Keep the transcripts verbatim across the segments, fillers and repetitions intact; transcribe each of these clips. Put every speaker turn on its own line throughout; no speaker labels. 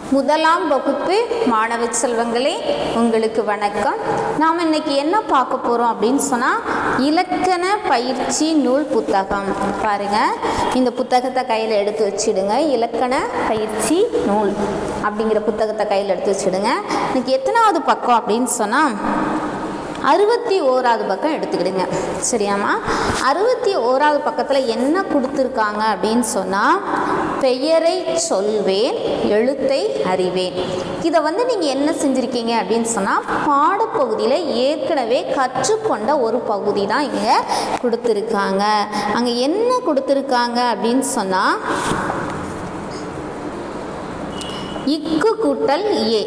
முதலாம் வகுப்பு மாணவ செல்வங்களே, உங்களுக்கு வணக்கம். நாம் இன்னைக்கு என்ன பார்க்க போகிறோம் அப்படின்னு சொன்னால், இலக்கண பயிற்சி நூல் புத்தகம். பாருங்கள், இந்த புத்தகத்தை கையில் எடுத்து வச்சுடுங்க. இலக்கண பயிற்சி நூல் அப்படிங்கிற புத்தகத்தை கையில் எடுத்து வச்சுடுங்க. இன்னைக்கு எத்தனாவது பக்கம் அப்படின்னு சொன்னால், அறுபத்தி ஓராவது பக்கம் எடுத்துக்கிடுங்க. சரியாம்மா? அறுபத்தி ஓராவது பக்கத்தில் என்ன கொடுத்துருக்காங்க அப்படின்னு சொன்னால், பெயரை சொல்வேன், எழுத்தை அறிவேன். இதை வந்து நீங்கள் என்ன செஞ்சுருக்கீங்க அப்படின்னு சொன்னால், பாடப்பகுதியில் ஏற்கனவே கற்றுக்கொண்ட ஒரு பகுதி தான் இங்கே கொடுத்துருக்காங்க. அங்கே என்ன கொடுத்துருக்காங்க அப்படின்னு சொன்னால், இக்கு கூட்டல் ஏ.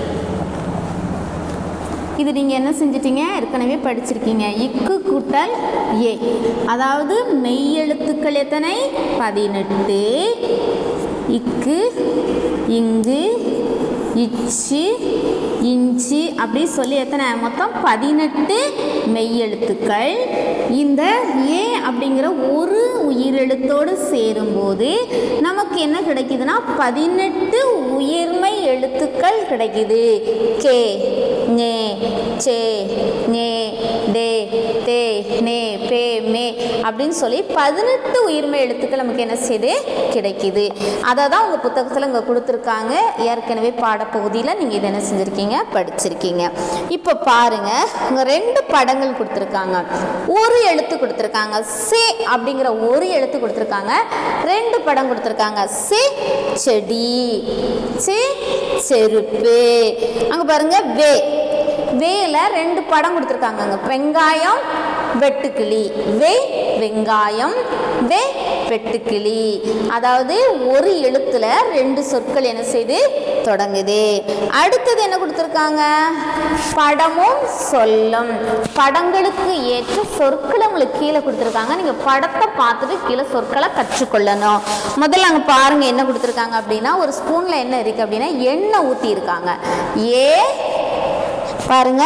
இது நீங்கள் என்ன செஞ்சிட்டீங்க, ஏற்கனவே படிச்சிருக்கீங்க. இக்கு கூட்டல் ஏ, அதாவது மெய்யெழுத்துக்கள் எத்தனை? பதினெட்டு. இக்கு, இங்கு, இச்சு, இஞ்சி அப்படி சொல்லி எத்தனை? மொத்தம் பதினெட்டு மெய்யெழுத்துக்கள். இந்த ஏ அப்படிங்கிற ஒரு உயிரெழுத்தோடு சேரும்போது நமக்கு என்ன கிடைக்குதுன்னா, பதினெட்டு உயிர்மை எழுத்துக்கள் கிடைக்குது. கே, நே, சே, நே, டே, தே, நே, பே, மே அப்படின்னு சொல்லி பதினெட்டு உயிர்மை எழுத்துக்கள் நமக்கு என்ன செய்யுது? கிடைக்குது. அதை தான் உங்கள் புத்தகத்தில் இங்கே கொடுத்துருக்காங்க. ஏற்கனவே பாடப்பகுதியில் நீங்கள் இதை என்ன செஞ்சுருக்கீங்க, படிச்சிருக்கீங்க. இப்போ பாருங்கள், இங்கே ரெண்டு படங்கள் கொடுத்துருக்காங்க. ஒரு எழுத்து கொடுத்துருக்காங்க, சே அப்படிங்கிற ஒரு எழுத்து கொடுத்துருக்காங்க. ரெண்டு படம் கொடுத்துருக்காங்க. சே செடி, சே செருப்பு. அங்கே பாருங்க, வே, வேல ரெண்டு படம் கொடுத்துருக்காங்க. அங்கே வெங்காயம், வெட்டுக்கிளி. வே வெங்காயம், வே வெட்டுக்கிளி. அதாவது ஒரு எழுத்துல ரெண்டு சொற்கள் என்ன செய்து தொடங்குது. அடுத்தது என்ன கொடுத்துருக்காங்க? படமும் சொல்லும். படங்களுக்கு ஏற்ற சொற்களை உங்களுக்கு கீழே கொடுத்துருக்காங்க. நீங்க படத்தை பார்த்துட்டு கீழே சொற்களை கற்றுக்கொள்ளணும். முதல்ல அங்கே பாருங்க என்ன கொடுத்துருக்காங்க அப்படின்னா, ஒரு ஸ்பூன்ல என்ன இருக்கு அப்படின்னா, எண்ணெய் ஊற்றி இருக்காங்க. ஏ பாருங்க,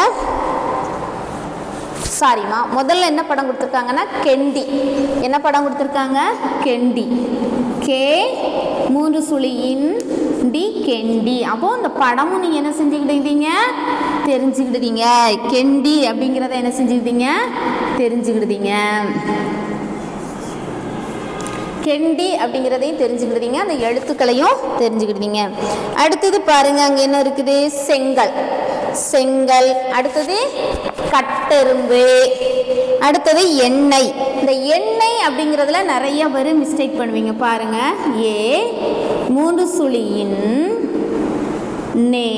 சாரிம்மா, முதல்ல என்ன படம் கொடுத்துருக்காங்கன்னா, கெண்டி. என்ன படம் கொடுத்துருக்காங்க? கெண்டி. கே மூன்று சுழியின் டி, கெண்டி. அப்போ இந்த படமும் நீங்க என்ன செஞ்சுக்கிட்டீங்க, தெரிஞ்சுக்கிட்டீங்க. கெண்டி அப்படிங்கிறத என்ன செஞ்சுக்கிட்டீங்க, தெரிஞ்சுக்கிட்டீங்க. கெண்டி அப்படிங்கிறதையும் தெரிஞ்சுக்கிட்டீங்க, அந்த எழுத்துக்களையும் தெரிஞ்சுக்கிட்டீங்க. அடுத்தது பாருங்க, அங்கே என்ன இருக்குது? செங்கல். செங்கல். அடுத்தது கட்டெரும்பு. அடுத்தது எண்ணெய். இந்த எண்ணெய் அப்படிங்கிறதுல நிறைய பேர் மிஸ்டேக் பண்ணுவீங்க. பாருங்க, ஏ மூன்று சுழியின் நே.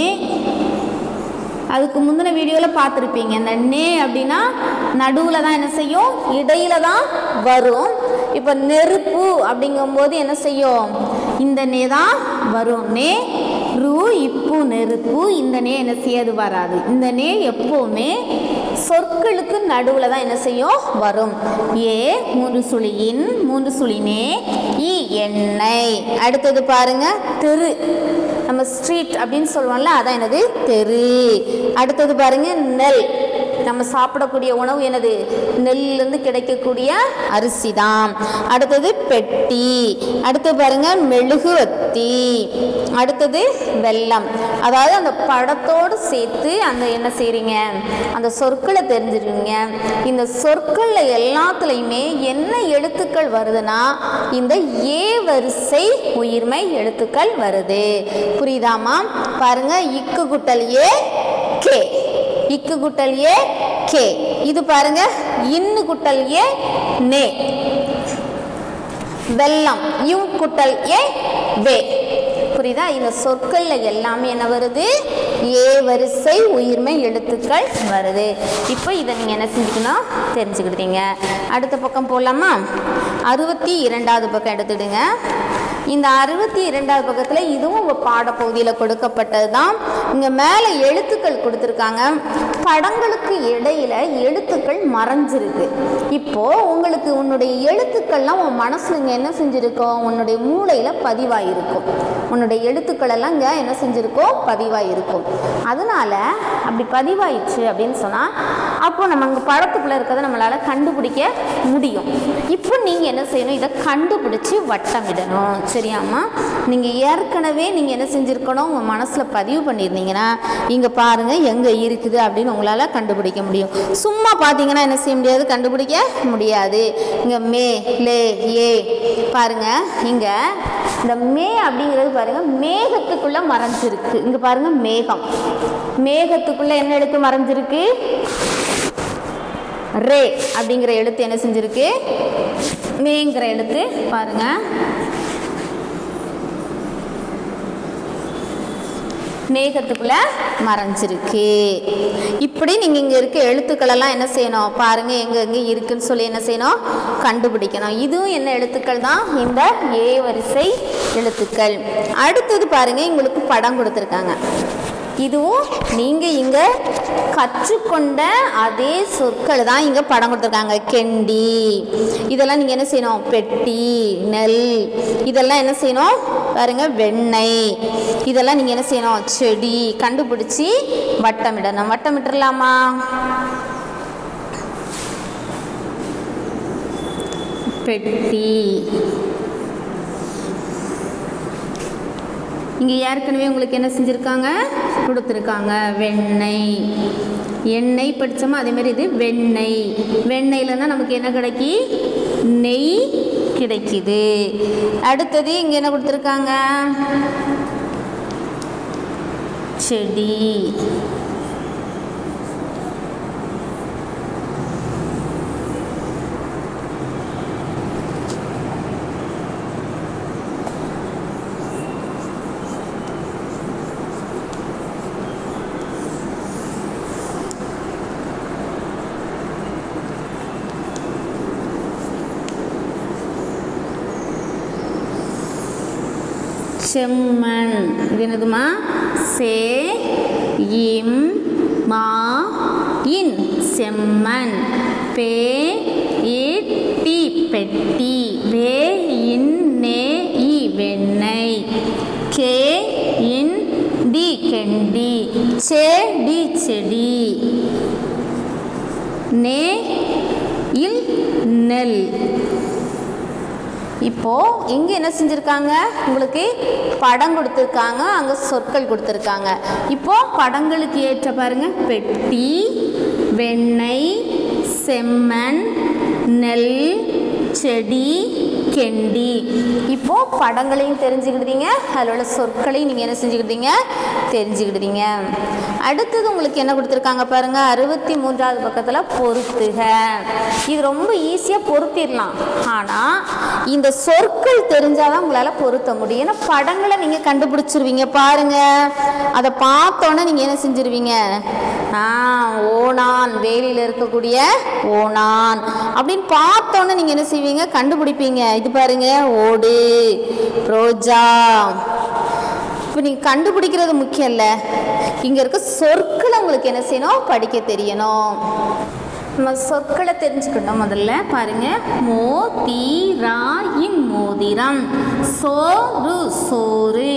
அதுக்கு முந்தின வீடியோவில் பார்த்துருப்பீங்க. இந்த நே அப்படின்னா நடுவில் தான் என்ன செய்யும், இடையில தான் வரும். இப்போ நெருப்பு அப்படிங்கும்போது என்ன செய்யும், இந்த நே தான் வரும். நே ரூ, இப்பு, நெருப்பு. இந்த நே என்ன செய்யாது, வராது. இந்த நே எப்போவுமே சொற்களுக்கு நடுவில் தான் என்ன செய்யும், வரும். ஏ மூன்று சுழியின் மூன்று சுழினே இ எண்ணெய். அடுத்தது பாருங்க, தெரு. நம்ம ஸ்ட்ரீட் அப்படின்னு சொல்லுவோம்ல, அதான் என்னது, தெரு. அடுத்தது பாருங்க, நெல். நம்ம சாப்பிடக்கூடிய உணவு என்னது, நெல்லிருந்து கிடைக்கக்கூடிய அரிசி தான். அடுத்தது பெட்டி. அடுத்தது பாருங்க, மெழுகுவத்தி. அடுத்தது வெல்லம். அதாவது அந்த படத்தோடு சேர்த்து அந்த என்ன செய்றீங்க, அந்த சொற்களை தெரிஞ்சிருவீங்க. இந்த சொற்கள்ல எல்லாத்துலேயுமே என்ன எழுத்துக்கள் வருதுன்னா, இந்த ஏ வரிசை உயிர்மை எழுத்துக்கள் வருது. புரியுதாமா? பாருங்க, இக்கு குட்டல் ஏ, கே. இக்கு குட்டல் ஏ, கே. இது பாருங்க, இன்னு குட்டல் ஏ, நே. வெல்லம், யூ குட்டல் ஏ, வே. புரியுதா? இந்த சொற்கள்ல எல்லாமே என்ன வருது, ஏ வரிசை உயிர்மை எழுத்துக்கள் வருது. இப்போ இதை நீங்க என்ன செஞ்சுக்கணும், தெரிஞ்சுக்கிட்டீங்க. அடுத்த பக்கம் போகலாமா? அறுபத்தி இரண்டாவது பக்கம் எடுத்துடுங்க. இந்த அறுபத்தி இரண்டாவது பக்கத்தில் இதுவும் உங்கள் பாடப்பகுதியில் கொடுக்கப்பட்டது தான். இங்கே மேலே எழுத்துக்கள் கொடுத்துருக்காங்க. படங்களுக்கு இடையில எழுத்துக்கள் மறைஞ்சிருக்கு. இப்போது உங்களுக்கு உன்னுடைய எழுத்துக்கள்லாம் உன் மனசில் இங்கே என்ன செஞ்சுருக்கோம், உன்னுடைய மூளையில் பதிவாயிருக்கும். உன்னுடைய எழுத்துக்கள் எல்லாம் இங்கே என்ன செஞ்சுருக்கோம், பதிவாயிருக்கும். அதனால் அப்படி பதிவாயிடுச்சு அப்படின்னு சொன்னால், அப்போ நம்ம அங்கே படத்துக்குள்ளே இருக்கிறத நம்மளால் கண்டுபிடிக்க முடியும். இப்போ நீங்கள் என்ன செய்யணும், இதை கண்டுபிடிச்சி வட்டமிடணும். சரியாம்மா? நீங்கள் ஏற்கனவே நீங்கள் என்ன செஞ்சுருக்கணும், உங்கள் மனசில் பதிவு பண்ணியிருந்தீங்கன்னா இங்கே பாருங்கள் எங்கே இருக்குது அப்படின்னு உங்களால் கண்டுபிடிக்க முடியும். சும்மா பார்த்தீங்கன்னா என்ன செய்ய முடியாது, கண்டுபிடிக்க முடியாது. இங்கே மே லே ஏ பாருங்கள், இங்கே இந்த மே அப்படிங்கிறது பாருங்கள் மேகத்துக்குள்ளே மறைஞ்சிருக்கு. இங்கே பாருங்கள் மேகம், மேகத்துக்குள்ளே என்ன எழுத்து மறைஞ்சிருக்கு, ரே அப்படிங்கிற எழுத்து என்ன செஞ்சிருக்கு, மேங்கிற எழுத்து பாருங்க மேகத்துக்குள்ள மறைஞ்சிருக்கு. இப்படி நீங்கள் இங்கே இருக்க எழுத்துக்களெல்லாம் என்ன செய்யணும் பாருங்க, எங்கே எங்கே இருக்குன்னு சொல்லி என்ன செய்யணும், கண்டுபிடிக்கணும். இதுவும் என்ன எழுத்துக்கள் தான், இந்த ஏ வரிசை எழுத்துக்கள். அடுத்தது பாருங்க, உங்களுக்கு படம் கொடுத்துருக்காங்க. இதுவும் நீங்கள் இங்கே கற்றுக்கொண்ட அதே சொற்கள் தான் இங்கே படம் கொடுத்துருக்காங்க. கெண்டி இதெல்லாம் நீங்கள் என்ன செய்யணும், பெட்டி, நெல் இதெல்லாம் என்ன செய்யணும் பாருங்க, வெண்ணெய் இதெல்லாம் நீங்கள் என்ன செய்யணும், செடி கண்டுபிடிச்சி வட்டமிடணும். வட்டமிட்டுலாமா? பெட்டி இங்கே ஏற்கனவே உங்களுக்கு என்ன செஞ்சுருக்காங்க, கொடுத்துருக்காங்க. வெண்ணெய், எண்ணெய் படித்தோமா, அதேமாதிரி இது வெண்ணெய். வெண்ணெயில் தான் நமக்கு என்ன கிடைக்கி, நெய் கிடைக்குது. அடுத்தது இங்கே என்ன கொடுத்துருக்காங்க, செடி. செம்மண், இது என்னதுமா, சே இம் மா இன் செம்மண். பே இட் டி பெட்டி. வே இன் நே இ வெண்ணெய். கே இன் டி கெண்டி. சே டி செடி. நே இல் நெல். இப்போது இங்கே என்ன செஞ்சுருக்காங்க, உங்களுக்கு படம் கொடுத்துருக்காங்க, அங்கே சொற்கள் கொடுத்துருக்காங்க. இப்போது படங்களுக்கு ஏற்ற பாருங்கள், பெட்டி, வெண்ணெய், செம்மண், நெல், செடி, கெண்டி. இப்போது படங்களையும் தெரிஞ்சுக்கிட்டீங்க, அதில் உள்ள சொற்களையும் நீங்கள் என்ன செஞ்சுக்கிட்டீங்க, தெரிஞ்சுக்கிட்டீங்க. அடுத்தது உங்களுக்கு என்ன கொடுத்துருக்காங்க பாருங்கள், அறுபத்தி மூன்றாவது பக்கத்தில் பொருத்துக. இது ரொம்ப ஈஸியாக பொருத்திடலாம். ஆனால் இந்த சொற்கள் தெரிஞ்சால் தான் உங்களால் பொருத்த முடியும். ஏன்னா படங்களை நீங்கள் கண்டுபிடிச்சிருவீங்க. பாருங்கள், அதை பார்த்தோன்னே நீங்கள் என்ன செஞ்சிருவீங்க, ஓணான், வேலியில் இருக்கக்கூடிய ஓணான் அப்படின்னு பார்த்தோன்னே நீங்கள் என்ன செய்வீங்க, கண்டுபிடிப்பீங்க. இது பாருங்க, ஓடு, ரோஜா. இப்போ நீங்கள் கண்டுபிடிக்கிறது முக்கியம் இல்லை, இங்கே இருக்க சொற்களை உங்களுக்கு என்ன செய்யணும், படிக்க தெரியணும். நம்ம சொற்களை தெரிஞ்சுக்கணும். முதல்ல பாருங்க, மோதிராயின் மோதிரம், சோறு சோறு,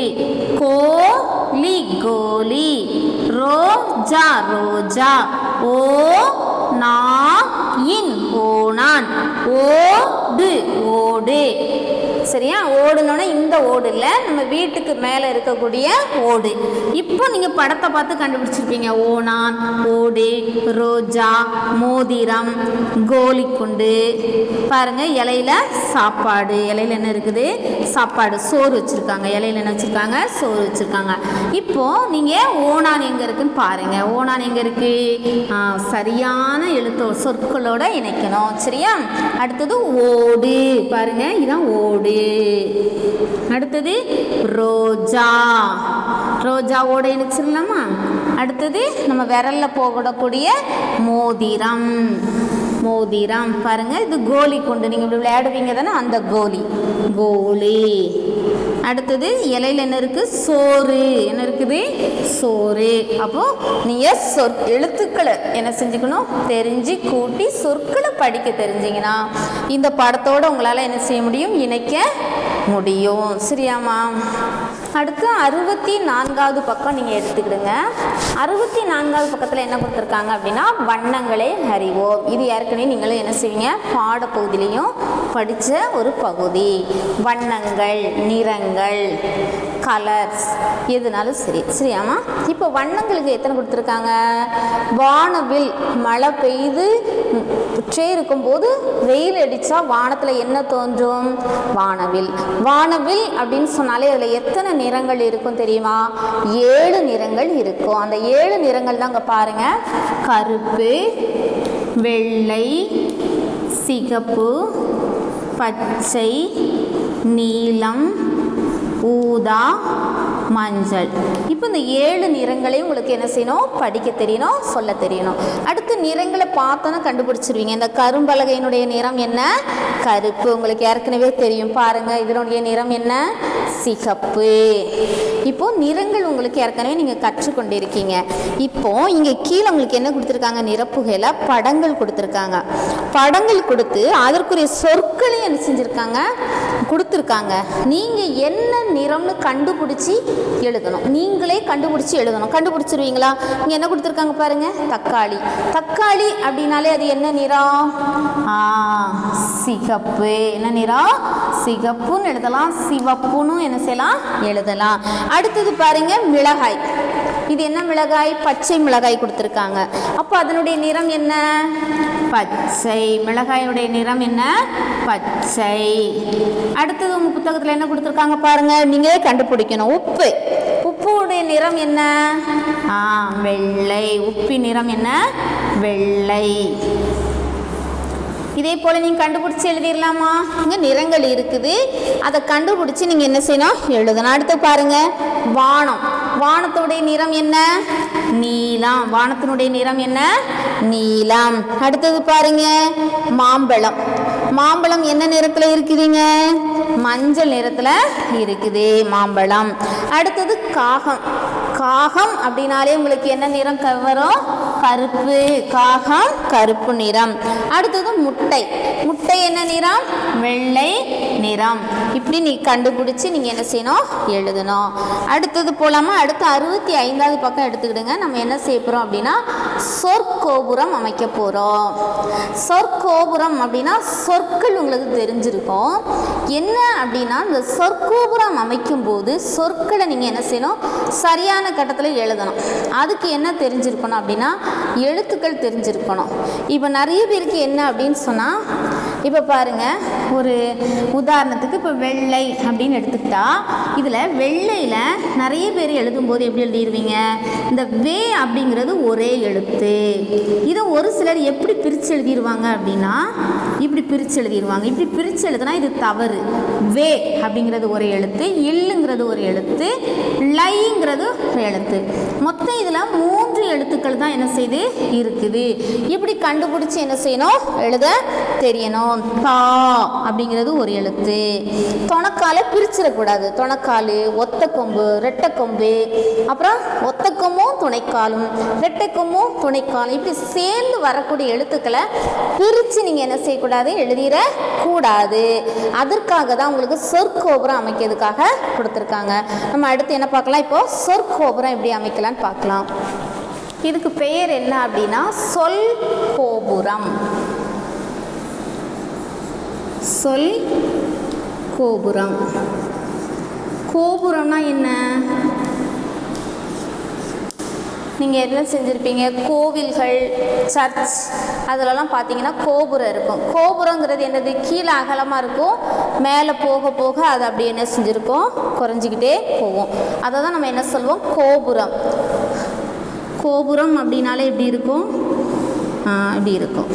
கோலி கோலி, ரோஜா ரோஜா, ஓ நா இன் ஓணான், ஓடு ஓடு. சரியா? ஓடுனோன்னா இந்த ஓடு இல்லை, நம்ம வீட்டுக்கு மேலே இருக்கக்கூடிய ஓடு. இப்போ நீங்கள் படத்தை பார்த்து கண்டுபிடிச்சிருப்பீங்க. ஓணான், ஓடு, ரோஜா, மோதிரம், கோலிக்குண்டு. பாருங்கள், இலையில சாப்பாடு, இலையில என்ன இருக்குது, சாப்பாடு, சோறு வச்சுருக்காங்க. இலையில என்ன வச்சுருக்காங்க, சோறு வச்சுருக்காங்க. இப்போது நீங்கள் ஓணான் எங்கே இருக்குன்னு பாருங்கள். ஓணான் எங்கே இருக்குது, சரியான எழுத்தோ சொற்களோட இணைக்கணும். சரியா? அடுத்தது ஓடு, பாருங்கள், இதுதான் ஓடு. அடுத்தது ரோஜா, ரோஜாவோட இணைச்சிடலாமா? அடுத்தது நம்ம விரல்ல போகக்கூடிய மோதிரம், மோதிரம். பாருங்க, இது கோலி கொண்டு நீங்கள் இப்படி விளையாடுவீங்க தானே, அந்த கோலி, கோலி. அடுத்தது இலையில் என்ன இருக்குது, சோறு. என்ன இருக்குது, சோறு. அப்போது நீங்கள் சொற் எழுத்துக்களை என்ன செஞ்சுக்கணும், தெரிஞ்சு கூட்டி சொற்களை படிக்க தெரிஞ்சிங்கன்னா இந்த படத்தோடு உங்களால் என்ன செய்ய முடியும், இணைக்க முடியும். சரியாமா? அடுத்து அறுபத்தி நான்காவது பக்கம் நீங்கள் எடுத்துக்கிடுங்க. அறுபத்தி நான்காவது பக்கத்தில் என்ன கொடுத்துருக்காங்க அப்படின்னா வண்ணங்களை அறிவோம். இது ஏற்கனவே நீங்களும் என்ன செய்வீங்க பாடப்பகுதியிலையும் படித்த ஒரு பகுதி. வண்ணங்கள், நிறங்கள், கலர்ஸ் எதுனாலும் சரி. சரியாமா? இப்போ வண்ணங்களுக்கு எத்தனை கொடுத்துருக்காங்க? வானவில் மழை பெய்து ட்ரே இருக்கும்போது வெயில் அடித்தா வானத்தில் என்ன தோன்றும்? வானவில். வானவில் அப்படின்னு சொன்னாலே அதில் எத்தனை நிறங்கள் இருக்கும் தெரியுமா? ஏழு நிறங்கள் இருக்கும். அந்த ஏழு நிறங்கள் தான் அங்கே பாருங்கள். கருப்பு, வெள்ளை, சிகப்பு, பச்சை, நீலம், ஊதா, மஞ்சள். இப்போ இந்த ஏழு நிறங்களையும் உங்களுக்கு என்ன செய்யணும்? படிக்க தெரியணும், சொல்ல தெரியணும். அடுத்து நிறங்களை பார்த்தோன்னா கண்டுபிடிச்சிருவீங்க. இந்த கரும்பலகையினுடைய நிறம் என்ன? கருப்பு. உங்களுக்கு ஏற்கனவே தெரியும் பாருங்க. இதனுடைய நிறம் என்ன? சிகப்பு. இப்போ நிறங்கள் உங்களுக்கு ஏற்கனவே நீங்கள் கற்றுக்கொண்டிருக்கீங்க. இப்போ இங்கே கீழே உங்களுக்கு என்ன கொடுத்துருக்காங்க? நிரப்புகையில் படங்கள் கொடுத்துருக்காங்க. படங்கள் கொடுத்து அதற்குரிய சொற்களையும் என்ன செஞ்சுருக்காங்க? கொடுத்துருக்காங்க. நீங்கள் என்ன நிறம்னு கண்டுபிடிச்சி எழுதணும். நீங்களே கண்டுபிடிச்சி எழுதணும். கண்டுபிடிச்சிருவீங்களா? இங்கே என்ன கொடுத்துருக்காங்க பாருங்கள். தக்காளி. தக்காளி அப்படின்னாலே அது என்ன நிறம்? ஆ சிகப்பு. என்ன நிறம்? சிகப்புன்னு எழுதலாம், சிவப்புன்னு என்ன செய்யலாம்? எழுதலாம். அடுத்தது பாருங்க மிளகாய். இது என்ன மிளகாய்? பச்சை மிளகாய் கொடுத்துருக்காங்க. அப்போ அதனுடைய நிறம் என்ன? பச்சை. மிளகாயுடைய நிறம் என்ன? பச்சை. அடுத்தது உங்கள் புத்தகத்தில் என்ன கொடுத்துருக்காங்க பாருங்க, நீங்களே கண்டுபிடிக்கணும். உப்பு. உப்புடைய நிறம் என்ன? ஆ வெள்ளை. உப்பின் நிறம் என்ன? வெள்ளை. இதே போல் நீங்கள் கண்டுபிடிச்சி எழுதிடலாமா? இங்கே நிறங்கள் இருக்குது, அதை கண்டுபிடிச்சி நீங்கள் என்ன செய்யணும்? எழுதணும். அடுத்து பாருங்கள் வானம். வானத்துடைய நிறம் என்ன? நீலம். வானத்தினுடைய நிறம் என்ன? நீலம். அடுத்தது பாருங்க மாம்பழம். மாம்பழம் என்ன நிறத்தில் இருக்குதுங்க? மஞ்சள் நிறத்தில் இருக்குது மாம்பழம். அடுத்தது காகம். காகம் அப்படின்னாலே உங்களுக்கு என்ன நிறம் வரும்? கருப்பு. காகம் கருப்பு நிறம். அடுத்தது முட்டை. முட்டை என்ன நிறம்? வெள்ளை நிறம். இப்படி நீ கண்டுபிடிச்சி நீங்கள் என்ன செய்யணும்? எழுதணும். அடுத்தது போலாமா? அடுத்து அறுபத்தி ஐந்தாவது பக்கம் எடுத்துக்கிடுங்க. நம்ம என்ன செய்ய போகிறோம் அப்படின்னா சொற்கோபுரம் அமைக்க போகிறோம். சொற்கோபுரம் அப்படின்னா சொற்கள் உங்களுக்கு தெரிஞ்சிருக்கும். என்ன அப்படின்னா இந்த சொற்கோபுரம் அமைக்கும் போது சொற்களை நீங்கள் என்ன செய்யணும்? சரியான கட்டத்தில் எழுதணும். அதுக்கு என்ன தெரிஞ்சிருக்கணும் அப்படின்னா எழுத்துக்கள் தெரிஞ்சிருக்கணும். இப்போ நிறைய பேருக்கு என்ன அப்படின்னு சொன்னால், இப்போ பாருங்கள் ஒரு உதாரணத்துக்கு இப்போ வெள்ளை அப்படின்னு எடுத்துக்கிட்டா இதில் வெள்ளையில் நிறைய பேர் எழுதும்போது எப்படி எழுதிடுவீங்க? இந்த வே அப்படிங்கிறது ஒரே எழுத்து. இதை ஒரு சிலர் எப்படி பிரித்து எழுதிடுவாங்க அப்படின்னா இப்படி பிரித்து எழுதிடுவாங்க. இப்படி பிரித்து எழுதுனா இது தவறு. வே அப்படிங்கிறது ஒரு எழுத்து, இல்லுங்கிறது ஒரு எழுத்து, லைங்கிறது ஒரு எழுத்து. மொத்தம் இதில் மூன்று எழுத்துக்கள் தான் என்ன செய்து இருக்குது. இப்படி கண்டுபிடிச்சி என்ன செய்யணும்? எழுத தெரியணும். தா அப்படிங்கிறது ஒரு எழுத்து. தொணக்காலை பிரிச்சிடக்கூடாது. தொணக்கால், ஒத்த கொம்பு, ரெட்டை கொம்பு, அப்புறம் ஒத்த கொம்பும் துணைக்காலும், ரெட்டை கொம்பும் துணைக்காலும், இப்படி சேர்ந்து வரக்கூடிய எழுத்துக்களை பிரித்து நீங்கள் என்ன செய்யக்கூடாது? எழுதிடக்கூடாது. அதற்காக தான் உங்களுக்கு சொற்கோபுரம் அமைக்கிறதுக்காக கொடுத்துருக்காங்க. நம்ம அடுத்து என்ன பார்க்கலாம்? இப்போ சொற்கோபுரம் எப்படி அமைக்கலான்னு பார்க்கலாம். இதுக்கு பெயர் என்ன அப்படின்னா சொல் கோபுரம். சொல் கோபுரம். கோபுரம்னா என்ன? நீங்கள் என்ன செஞ்சுருப்பீங்க? கோவில்கள், சர்ச் அதிலலாம் பார்த்தீங்கன்னா கோபுரம் இருக்கும். கோபுரங்கிறது என்னது? கீழே அகலமாக இருக்கும், மேலே போக போக அது அப்படி என்ன செஞ்சுருக்கோம்? குறைஞ்சிக்கிட்டே போகும். அதை தான் நம்ம என்ன சொல்லுவோம்? கோபுரம். கோபுரம் அப்படின்னாலே எப்படி இருக்கும்? இப்படி இருக்கும்.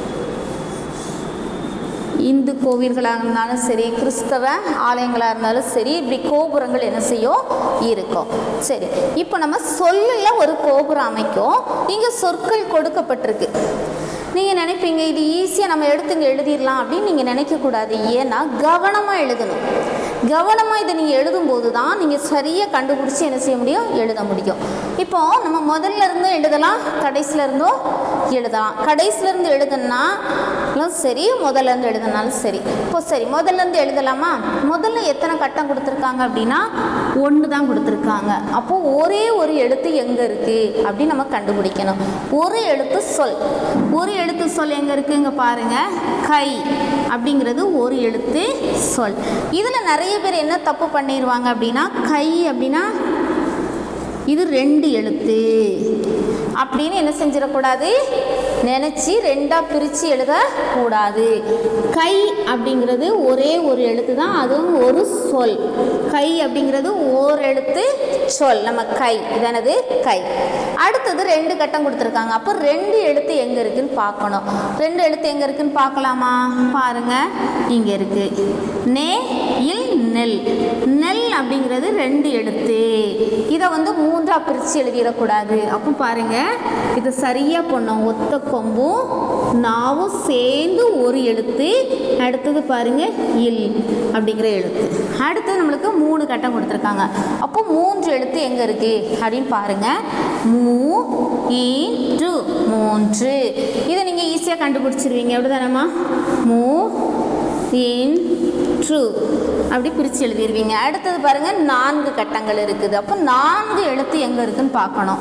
இந்து கோவில்களாக இருந்தாலும் சரி, கிறிஸ்தவ ஆலயங்களாக இருந்தாலும் சரி, இப்படி கோபுரங்கள் என்ன செய்யும்? இருக்கும். சரி, இப்போ நம்ம சொல்லில் ஒரு கோபுரம் அமைக்கும். இங்கே சொற்கள் கொடுக்கப்பட்டிருக்கு. நீங்கள் நினைப்பீங்க இது ஈஸியாக நம்ம எடுத்துங்க எழுதிடலாம் அப்படின்னு நீங்கள் நினைக்கக்கூடாது. ஏன்னா கவனமாக எழுதணும். கவனமாக இதை நீங்கள் எழுதும்போது தான் நீங்கள் சரியாக கண்டுபிடிச்சி என்ன செய்ய முடியும்? எழுத முடியும். இப்போது நம்ம முதல்ல இருந்தும் எழுதலாம், கடைசியில் இருந்தும் எழுதலாம். கடைசியிலேருந்து எழுதுனா சரி, முதல்ல இருந்து எழுதினாலும் சரி. இப்போ சரி, முதல்ல இருந்து எழுதலாமா? முதல்ல எத்தனை கட்டம் கொடுத்துருக்காங்க அப்படின்னா ஒன்று தான் கொடுத்துருக்காங்க. அப்போது ஒரே ஒரு எழுத்து எங்கே இருக்குது அப்படின்னு நம்ம கண்டுபிடிக்கணும். ஒரு எழுத்து சொல். ஒரு எழுத்து சொல் எங்கே இருக்குது? இங்கே பாருங்கள், கை அப்படிங்கிறது ஒரு எழுத்து சொல். இதில் நிறைய பேர் என்ன தப்பு பண்ணிடுவாங்க அப்படின்னா, கை அப்படின்னா இது ரெண்டு எழுத்து அப்படின்னு என்ன செஞ்சிடக்கூடாது, நினச்சி ரெண்டாக பிரித்து எழுதக்கூடாது. கை அப்படிங்கிறது ஒரே ஒரு எழுத்து தான், அதுவும் ஒரு சொல். கை அப்படிங்கிறது ஓர் எழுத்து சொல். நம்ம கை இதானது கை. அடுத்தது ரெண்டு கட்டம் கொடுத்துருக்காங்க. அப்போ ரெண்டு எழுத்து எங்கே இருக்குதுன்னு பார்க்கணும். ரெண்டு எழுத்து எங்கே இருக்குதுன்னு பார்க்கலாமா? பாருங்கள், இங்கே இருக்குது. நே இல் நெல். நெல் அப்படிங்கிறது ரெண்டு எழுத்து. இதை வந்து மூன்றாக பிரித்து எழுதிடக்கூடாது. அப்போ பாருங்கள், இதை சரியாக பண்ணோம். ஒத்த கொம்பும் நாவும் சேர்ந்து ஒரு எழுத்து. அடுத்தது பாருங்கள், இல் அப்படிங்கிற எழுத்து. அடுத்தது நம்மளுக்கு மூணு கட்டம் கொடுத்துருக்காங்க. அப்போ மூன்று எழுத்து எங்கே இருக்குது அப்படின்னு பாருங்கள். மூ இன்று மூன்று. இதை நீங்கள் ஈஸியாக கண்டுபிடிச்சிருவீங்க. எப்படி தானேம்மா? மூ இன் ட்ரூ அப்படி பிரித்து எழுதிடுவீங்க. அடுத்தது பாருங்கள், நான்கு கட்டங்கள் இருக்குது. அப்போ நான்கு எழுத்து எங்கே இருக்குதுன்னு பார்க்கணும்.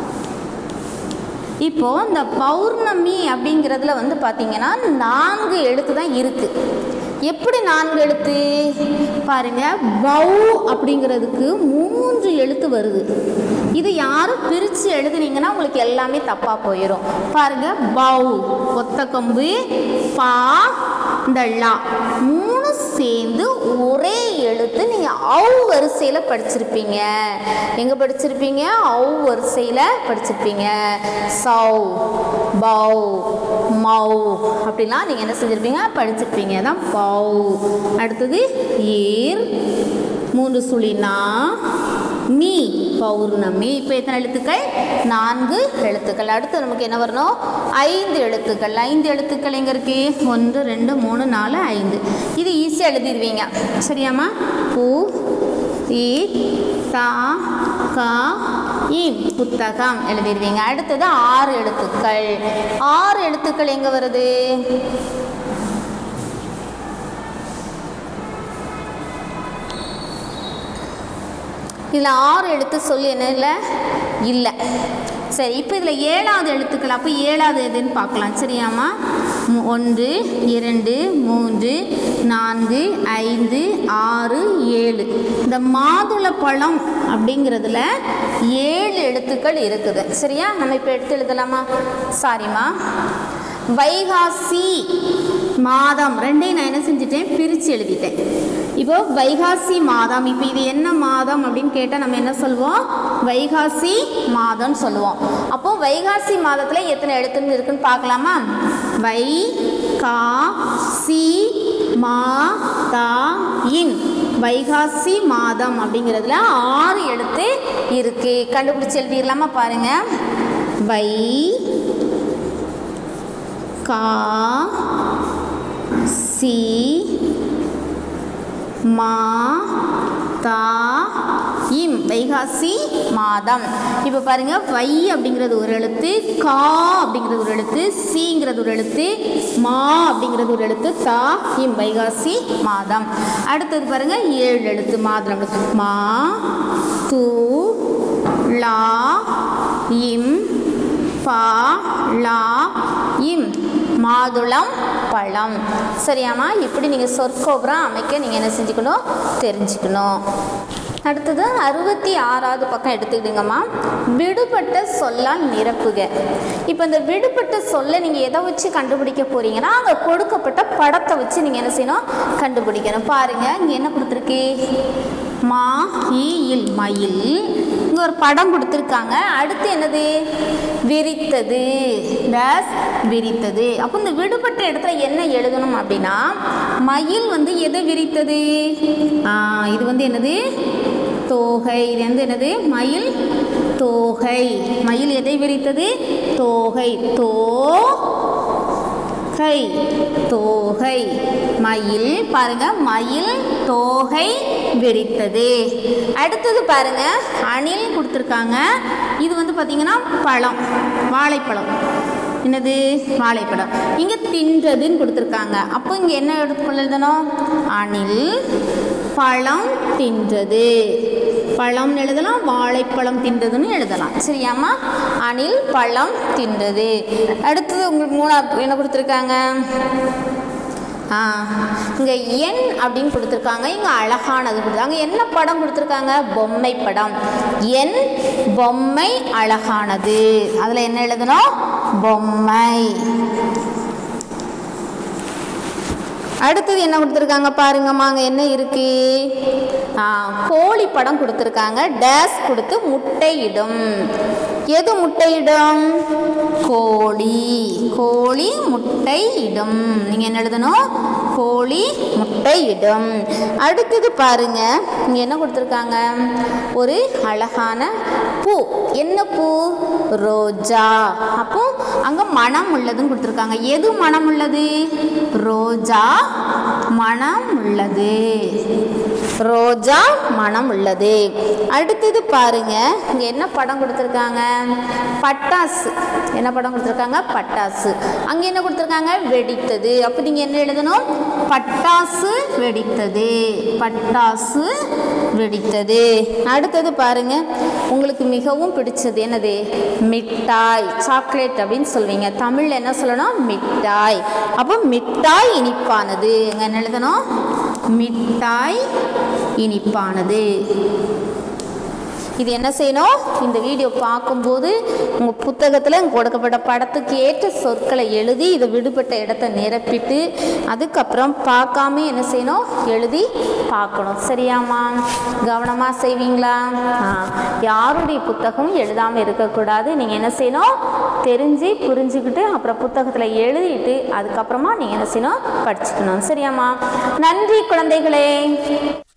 இப்போது இந்த பௌர்ணமி அப்படிங்கிறதுல வந்து பார்த்திங்கன்னா நான்கு எழுத்து தான் இருக்குது. எப்படி நான்கு எழுத்து பாருங்க, பௌ அப்படிங்கிறதுக்கு மூன்று எழுத்து வருது. இது யாரும் பிரித்து எழுதுனீங்கன்னா உங்களுக்கு எல்லாமே தப்பாக போயிடும். பாருங்க, பௌ ஒத்த கொம்பு, பா இந்த லா மூணு சேர்ந்து ஒரே எழுத்து. நீங்கள் ஔ வரிசையில் படிச்சிருப்பீங்க. எங்கே படிச்சிருப்பீங்க? ஔ வரிசையில் படிச்சிருப்பீங்க. சௌ, பௌ, மௌ அப்படிலாம் நீங்கள் என்ன செஞ்சுருப்பீங்க? படிச்சிருப்பீங்க. தான் பௌ. அடுத்தது ஏர், மூன்று சுழினா மீ, பௌர்ணமி. இப்போ எத்தனை எழுத்துக்கள்? நான்கு எழுத்துக்கள். அடுத்து நமக்கு என்ன வரணும்? ஐந்து எழுத்துக்கள். ஐந்து எழுத்துக்கள் எங்கே இருக்கு? ஒன்று, ரெண்டு, மூணு, நாலு, ஐந்து. இது ஈஸியாக எழுதிடுவீங்க. சரியாம்மா? பூ இ தா கா இம், புத்தகம் எழுதிடுவீங்க. அடுத்தது ஆறு எழுத்துக்கள். ஆறு எழுத்துக்கள் எங்கே வருது? இதில் ஆறு எழுத்து சொல்லி என்ன இல்லை இல்லை. சரி, இப்போ இதில் ஏழாவது எழுத்துக்கள். அப்போ ஏழாவது எதுன்னு பார்க்கலாம். சரியாம்மா? ஒன்று, இரண்டு, மூன்று, நான்கு, ஐந்து, ஆறு, ஏழு. இந்த மாதுளப்பழம் அப்படிங்கிறதுல ஏழு எழுத்துக்கள் இருக்குது. சரியா? நம்ம இப்போ எடுத்து எழுதலாமா? சாரிம்மா, வைகாசி மாதம் ரெண்டையும் நான் என்ன செஞ்சுட்டேன்? பிரித்து எழுதிட்டேன். இப்போ வைகாசி மாதம். இப்போ இது என்ன மாதம் அப்படின்னு கேட்டால் நம்ம என்ன சொல்லுவோம்? வைகாசி மாதம்னு சொல்லுவோம். அப்போ வைகாசி மாதத்தில் எத்தனை எழுத்துன்னு இருக்குன்னு பார்க்கலாமா? வை கா சி மா தா இன், வைகாசி மாதம் அப்படிங்கிறதுல ஆறு எழுத்து இருக்கு. கண்டுபிடிச்சு எழுதிடலாமா? பாருங்க, வை கா சி மா தா இம், வைகாசி மாதம். இப்போ பாருங்க, வை அப்படிங்கிறது ஒரு எழுத்து, கா அப்படிங்கிறது ஒரு எழுத்து, சிங்கிறது ஒரு எழுத்து, மா அப்படிங்கிறது ஒரு எழுத்து, தா இம், வைகாசி மாதம். அடுத்தது பாருங்க, ஏழு எழுத்து மாதம். மா து லா இம் பா லா இம், மாதுளம் பழம். சரியாம்மா? இப்படி நீங்கள் சொற்கோபுரம் அமைக்க நீங்கள் என்ன செஞ்சுக்கணும்? தெரிஞ்சுக்கணும். அடுத்தது அறுபத்தி ஆறாவது பக்கம் எடுத்துக்கிடுங்கம்மா. விடுபட்ட சொல்லால் நிரப்புக. இப்போ இந்த விடுபட்ட சொல்லை நீங்கள் எதை வச்சு கண்டுபிடிக்க போகிறீங்கன்னா அங்கே கொடுக்கப்பட்ட படத்தை வச்சு நீங்கள் என்ன செய்யணும்? கண்டுபிடிக்கணும். பாருங்கள், இங்கே என்ன கொடுத்துருக்கு? மா இல், மயில். இங்கே ஒரு படம் கொடுத்துருக்காங்க. அடுத்து என்னது? விரித்தது. டேஸ் விரித்தது. அப்போ இந்த விடுபட்ட இடத்துல என்ன எழுதணும் அப்படின்னா, மயில் வந்து எதை விரித்தது? இது வந்து என்னது? தோகை. இது வந்து என்னது? மயில் தோகை. மயில் எதை விரித்தது? தோகை. தோ கை, தோகை. மயில். பாருங்க, மயில் தோகை விரித்தது. அடுத்தது பாருங்க, அணில் கொடுத்துருக்காங்க. இது வந்து பார்த்தீங்கன்னா பழம், வாழைப்பழம். என்னது வாழைப்பழம். இங்கே தின்றதுன்னு கொடுத்துருக்காங்க. அப்போ இங்கே என்ன எடுத்துக்கொள்ள எழுதணும்? அணில் பழம் தின்றது. பழம்னு எழுதலாம், வாழைப்பழம் தின்றதுன்னு எழுதலாம். சரியாம்மா? அணில் பழம் தின்றது. அடுத்தது உங்களுக்கு மூணாவது என்ன கொடுத்துருக்காங்க? ஆ இங்கே எண் அப்படின்னு கொடுத்துருக்காங்க. இங்கே அழகானது கொடுத்துருக்காங்க. என்ன படம் கொடுத்துருக்காங்க? பொம்மை படம். எண் பொம்மை அழகானது. அதில் என்ன எழுதணும்? பொம்மை. அடுத்தது என்ன கொடுத்துருக்காங்க பாருங்கம்மா. அங்கே என்ன இருக்கு? ஆ கோழி படம் கொடுத்துருக்காங்க. டேஸ் கொடுத்து முட்டையிடும். எது முட்டையிடும்? கோழி. கோழி முட்டையிடும். நீங்கள் என்ன எழுதணும்? கோழி முட்டையிடும். அடுத்தது பாருங்க, இங்கே என்ன கொடுத்துருக்காங்க? ஒரு அழகான பூ. என்ன பூ? ரோஜா. அப்போ அங்கே மனம் உள்ளதுன்னு கொடுத்துருக்காங்க. எது மனம் உள்ளது? ரோஜா மனம் உள்ளது. ரோஜா மனம் உள்ளது. அடுத்தது பாருங்க, இங்க என்ன படம் கொடுத்துருக்காங்க? பட்டாசு. என்ன படம் கொடுத்துருக்காங்க? பட்டாசு. அங்க என்ன கொடுத்துருக்காங்க? வெடித்தது. அப்போ நீங்க என்ன எழுதணும்? பட்டாசு வெடித்தது. பட்டாசு வெடித்தது. அடுத்தது பாருங்க, உங்களுக்கு மிகவும் பிடிச்சது என்னது? மிட்டாய். சாக்லேட் அப்படின்னு சொல்வீங்க. தமிழ்ல என்ன சொல்லணும்? மிட்டாய். அப்போ மிட்டாய் இனிப்பானது. என்ன எழுதணும்? மிட்டாய் இனிப்பானது. இது என்ன செய்யணும்? இந்த வீடியோ பார்க்கும்போது உங்கள் புத்தகத்தில் கொடுக்கப்பட்ட படத்துக்கு ஏற்ற சொற்களை எழுதி இதை விடுபட்ட இடத்த நிரப்பிட்டு அதுக்கப்புறம் பார்க்காம என்ன செய்யணும்? எழுதி பார்க்கணும். சரியாம்மா? கவனமாக செய்வீங்களா? ஆ யாருடைய புத்தகம் எழுதாமல் இருக்கக்கூடாது. நீங்கள் என்ன செய்யணும்? தெரிஞ்சு புரிஞ்சுக்கிட்டு அப்புறம் புத்தகத்தில் எழுதிட்டு அதுக்கப்புறமா நீங்கள் என்ன செய்யணும்? படிச்சுக்கணும். சரியாம்மா? நன்றி குழந்தைகளே.